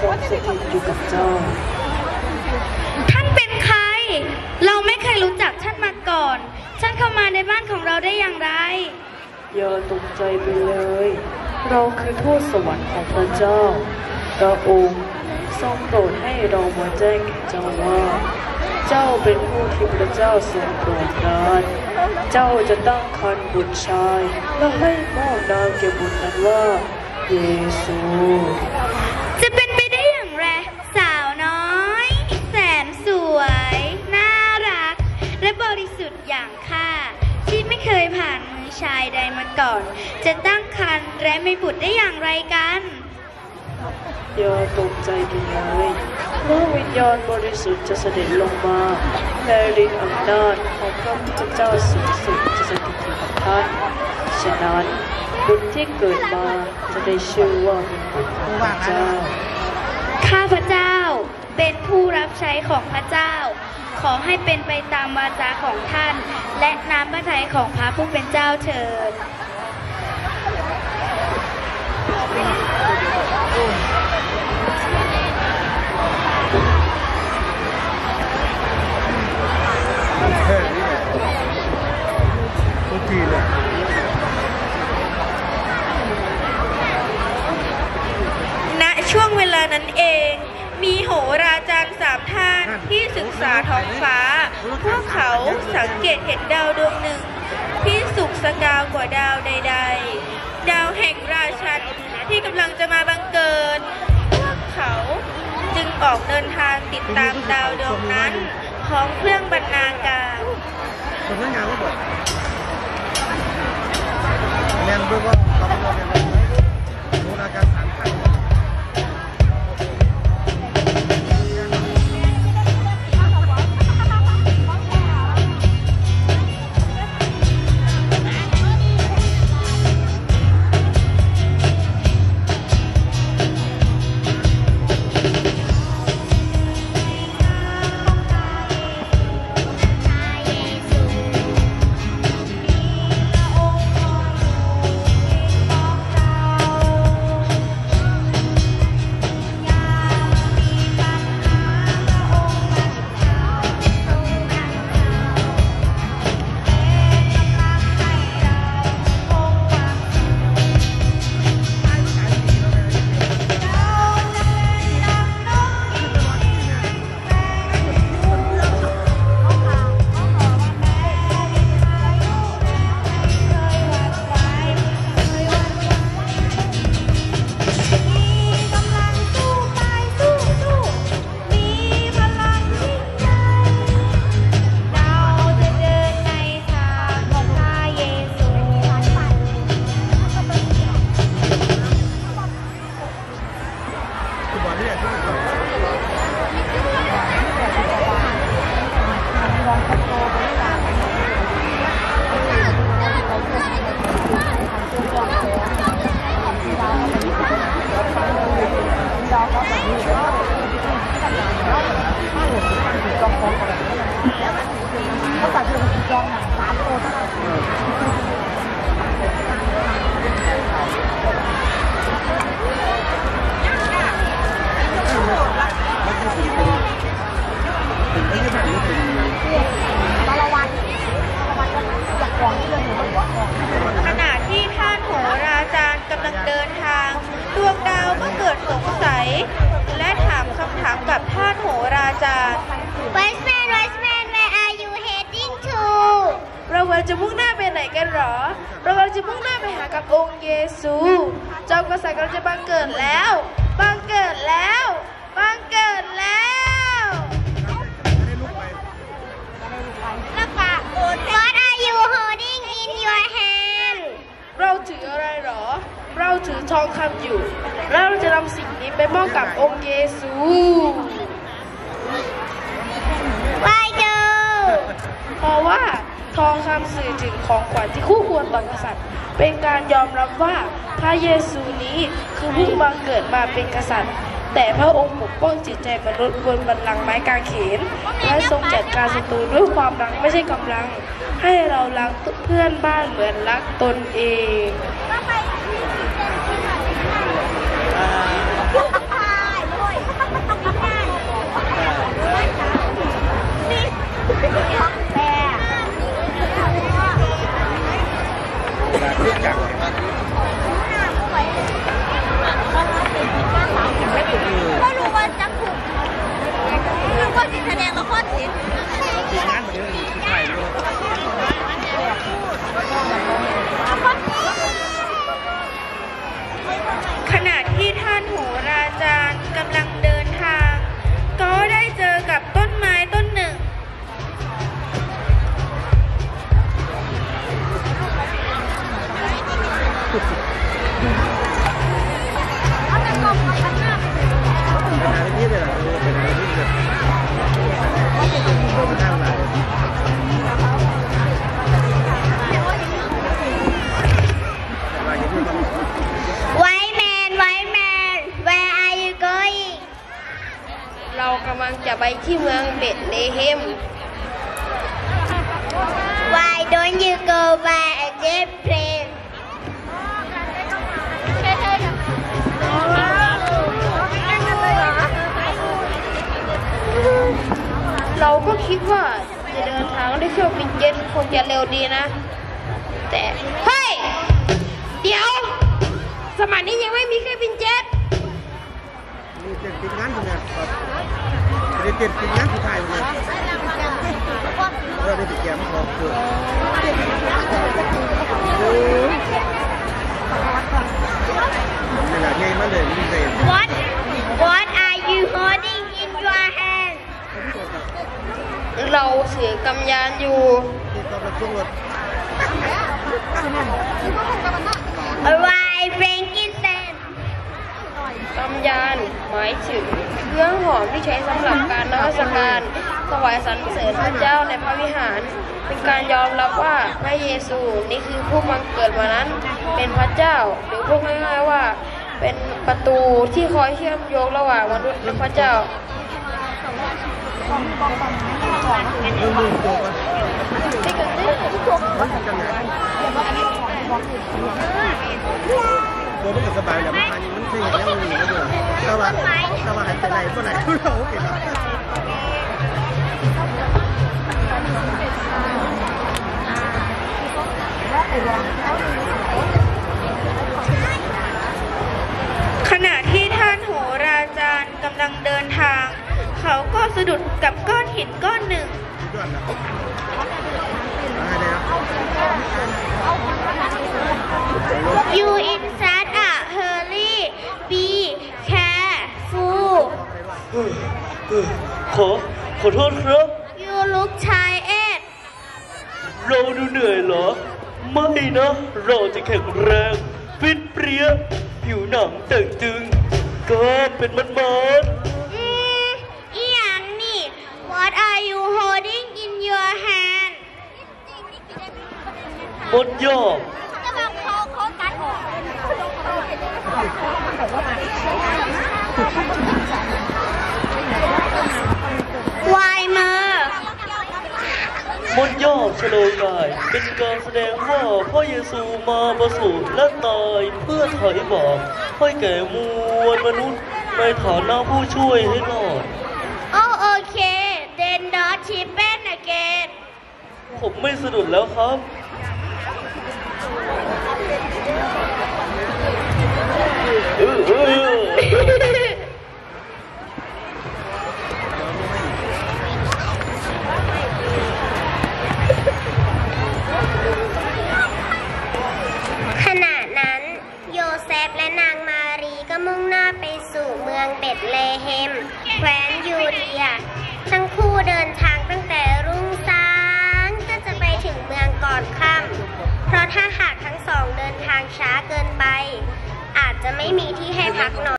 ทรงสถิตอยู่กับเจ้าท่านเป็นใครเราไม่เคยรู้จักท่านมาก่อนท่านเข้ามาในบ้านของเราได้อย่างไรอย่าตกใจไปเลยเราคือทูตสวรรค์ของพระเจ้าพระองค์ทรงโปรดให้เรามาแจ้งแก่เจ้าว่าเจ้าเป็นผู้ที่พระเจ้าทรงโปรดปรานเจ้าจะตั้งครรภ์บุตรชายและให้มอบนามแก่บุตรนั้นว่าเยซูจะเป็นไปได้อย่างไรสาวน้อยแสนสวยน่ารักและบริสุทธิ์อย่างข้าที่ไม่เคยผ่านมือชายใดมาก่อนจะตั้งครรภ์และมีบุตรได้อย่างไรกันอย่าตกใจไปเลยเมื่อวิญญาณบริสุทธิ์จะเสด็จลงมาและฤทธิ์อำนาจของพระพุทธเจ้าสูงสุดจะสถิตอยู่กับท่านฉะนั้นบุตรที่เกิดมาจะได้ชื่อว่าเป็นบุตรของพระเจ้าข้าพเจ้าเป็นผู้รับใช้ของพระเจ้าขอให้เป็นไปตามวาจาของท่านและน้ำพระทัยของพระผู้เป็นเจ้าเถิดณช่วงเวลานั้นเองมีโหราจารย์3 ท่านที่ศึกษาท้องฟ้าพวกเขาสังเกตเห็นดาวดวงหนึ่งที่สุกสกาวกว่าดาวใดๆดาวแห่งราชันที่กำลังจะมาบังเกิดพวกเขาจึงออกเดินทางติดตามดาวดวงนั้นพร้อมเครื่องบรรณาการขณะที่ท่านโหราจารย์กำลังเดินทางดวงดาวก็เกิดสงสัยและถามคำถามกับท่านโหราจารย์ Wise man, where are you heading to? เรากำลังจะมุ่งหน้าไปไหนกันหรอเรากำลังจะมุ่งหน้าไปหากับองค์เยซูเจ้ากษัตริย์กำลังจะบังเกิดแล้วบังเกิดแล้วบังเกิดแล้ว What are you holding in your hand? เราถืออะไรหรอเราถือทองคำอยู่แล้วเราจะนำสิ่งนี้ไปมอบกับองค์เยซู Why do? เพราะว่าทองคำสื่อถึงของขวัญที่คู่ควรต่อกษัตริย์เป็นการยอมรับว่าพระเยซูนี้คือผู้บังเกิดมาเป็นกษัตริย์แต่พระองค์ปกป้องจิตใจมนุษย์บนบัลลังก์ไม้กางเขนและทรงจัดการศัตรูด้วยความรักไม่ใช่กำลังให้เรารักเพื่อนบ้านเหมือนรักตนเองเรากำลังจะไปที่เมืองเบธเลเฮม Why don't you go by a jet plane เราก็คิดว่าจะเดินทางด้วยเครื่องบินเจ็ตคงจะเร็วดีนะ แต่เฮ้ยเดี๋ยวสมัยนี้ยังไม่มีเครื่องบินเจ็ตมีเจ็ดปิดงานอยู่เนี่ยเจ็ดปิดงานที่ไทยเลยเราได้ติดแกมของตัวนี่แหละไงมาเลยมีเศษ What are you holding in your hand เราถือกำยานอยู่ที่ตอนเราช่วงรถ Why Frankincense กำยานหมายถึงเครื่องหอมที่ใช้สำหรับการนมัสการถวายสรรเสริญพระเจ้าในพระวิหารเป็นการยอมรับว่าพระเยซูนี่คือผู้บังเกิดมานั้นเป็นพระเจ้าหรือพูดง่ายๆว่าเป็นประตูที่คอยเชื่อมโยงระหว่างมนุษย์และพระเจ้าตัวมันก็สบายแล้วมันมันเคยเห็นแล้วมันอยู่แล้วแต่ว่าหายไปไหนก็ไหนเราโอเคครับขณะที่ท่านโหราจารย์กำลังเดินทางเขาก็สะดุดกับก้อนหินก้อนหนึ่ง You in such a hurry be careful ขอโทษครับ You look tired เราดูเหนื่อยเหรอ ไม่นะ เราจะแข็งแรงฟิตเปรี้ยผิวหนังแต่งตึงก็เป็นมัดอีหยังนี่ What are you holding in your hand มดยอก Why มือมดยอกชโลกายเป็นการแสดงว่าพระเยซูมาประสูติและตายเพื่อไถ่บาปให้แก่มวลมนุษย์ในฐานะผู้ช่วยให้รอด Oh okay then don't cheapen again ผมไม่สะดุดแล้วครับขณะนั้นโยเซฟและนางมารีก็มุ่งหน้าไปสู่เมืองเบธเลเฮมแคว้นยูเดียทั้งคู่เดินทางตั้งแต่รุ่งสางก็จะไปถึงเมืองก่อนค่ำเพราะถ้าหากทั้งสองเดินทางช้าเกินไปอาจจะไม่มีที่ให้พักนอน